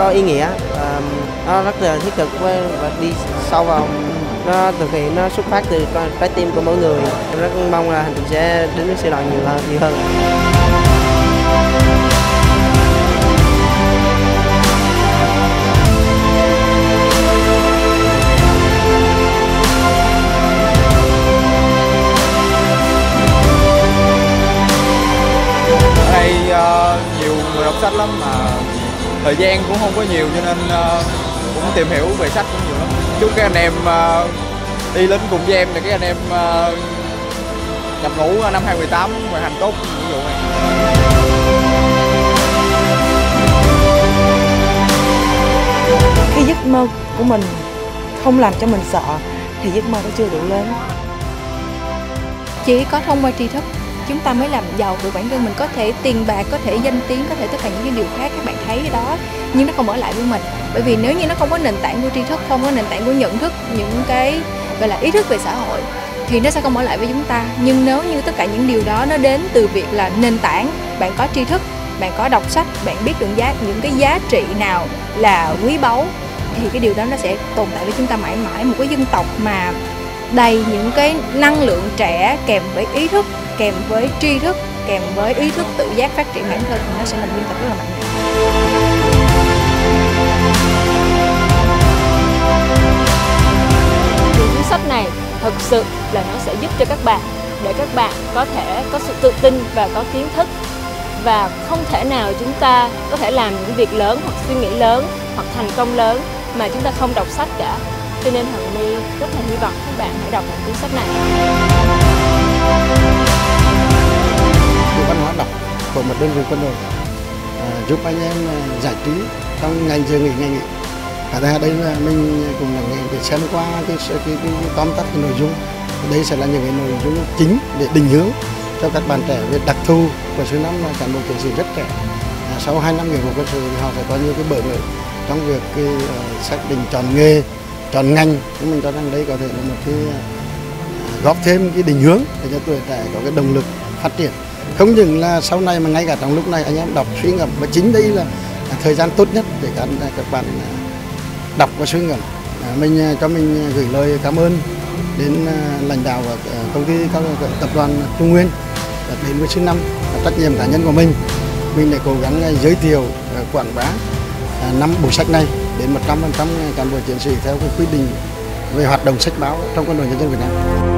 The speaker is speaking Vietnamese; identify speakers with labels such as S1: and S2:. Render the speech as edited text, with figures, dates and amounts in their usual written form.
S1: có ý nghĩa, nó rất là thiết thực và đi sâu vào, nó thực hiện, nó xuất phát từ trái tim của mỗi người. Em rất mong là hành trình sẽ đến với sư đoàn nhiều hơn.
S2: Nhiều người đọc sách lắm mà thời gian cũng không có nhiều, cho nên cũng tìm hiểu về sách cũng nhiều lắm. Chúc các anh em đi lính cùng với em thì các anh em nhập ngũ năm 2018 hoàn thành tốt nhiệm vụ này.
S3: Khi giấc mơ của mình không làm cho mình sợ thì giấc mơ đó chưa đủ lớn.
S4: Chỉ có thông qua tri thức chúng ta mới làm giàu được bản thân mình, có thể tiền bạc, có thể danh tiếng, có thể tất cả những cái điều khác các bạn thấy đó, nhưng nó không ở lại với mình. Bởi vì nếu như nó không có nền tảng của tri thức, không có nền tảng của nhận thức, những cái gọi là ý thức về xã hội thì nó sẽ không ở lại với chúng ta. Nhưng nếu như tất cả những điều đó nó đến từ việc là nền tảng, bạn có tri thức, bạn có đọc sách, bạn biết được những cái giá trị nào là quý báu thì cái điều đó nó sẽ tồn tại với chúng ta mãi mãi. Một cái dân tộc mà đầy những cái năng lượng trẻ kèm với ý thức, kèm với tri thức, kèm với ý thức tự giác phát triển bản thân thì nó sẽ là một dân tộc rất là mạnh mẽ.
S5: Thì cuốn sách này thực sự là nó sẽ giúp cho các bạn để các bạn có thể có sự tự tin và có kiến thức, và không thể nào chúng ta có thể làm những việc lớn hoặc suy nghĩ lớn hoặc thành công lớn mà chúng ta không đọc sách cả. Cho nên Hằng My rất là hy vọng các bạn hãy đọc cuốn sách này.
S6: Văn hóa đọc của một đơn vị quân đội giúp anh em giải trí trong ngày giờ nghỉ ngày nghỉ. Cả đây là mình cùng là để xem qua cái tóm tắt cái nội dung. Đây sẽ là những cái nội dung chính để định hướng cho các bạn trẻ về đặc thù của số năm là cán bộ chiến sĩ rất trẻ. Sau 2 năm nghĩa vụ quân sự thì họ sẽ có nhiều cái bỡ ngỡ trong việc xác định chọn nghề, chọn ngành. Nhưng mình cho rằng đây có thể là một cái góp thêm cái định hướng để cho tuổi trẻ có cái động lực phát triển. Không những là sau này mà ngay cả trong lúc này anh em đọc suy ngẫm, và chính đây là thời gian tốt nhất để các bạn đọc và suy ngẫm. Mình gửi lời cảm ơn đến lãnh đạo và công ty các tập đoàn Trung Nguyên đến với số 5, trách nhiệm cá nhân của mình để cố gắng giới thiệu, quảng bá 5 bộ sách này đến 100% cán bộ chiến sĩ theo cái quy định về hoạt động sách báo trong quân đội nhân dân Việt Nam.